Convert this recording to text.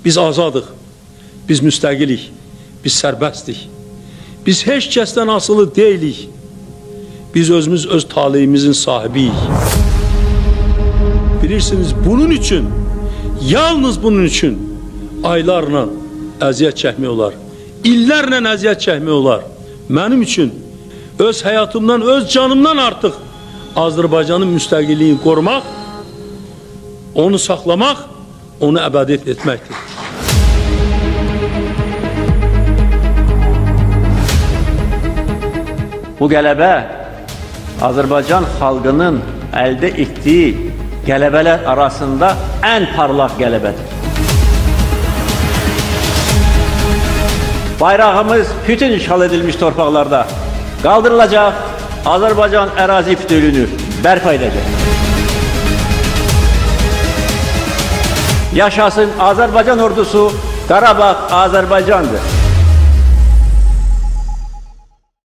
Biz azadıq, biz müstəqilik, biz sərbəstdik. Biz heç kəsdən asılı deyilik. Biz özümüz öz taleyimizin sahibiyik. Bilirsiniz, bunun üçün, yalnız bunun üçün aylarla əziyyət çəkmək olar. İllərlə əziyyət çəkmək olar. Mənim üçün öz həyatımdan, öz canımdan artıq Azərbaycanın müstəqilliyini qorumaq, onu saxlamaq, onu əbədi etməkdir. Bu qələbə Azərbaycan xalqının əldə etdiyi qələbələr arasında ən parlaq qələbədir. Bayrağımız bütün işğal edilmiş torpaqlarda qaldırılacaq, Azərbaycan ərazi bütövlüyünü bərpa edəcək. Yaşasın Azərbaycan ordusu, Qarabağ Azərbaycandır.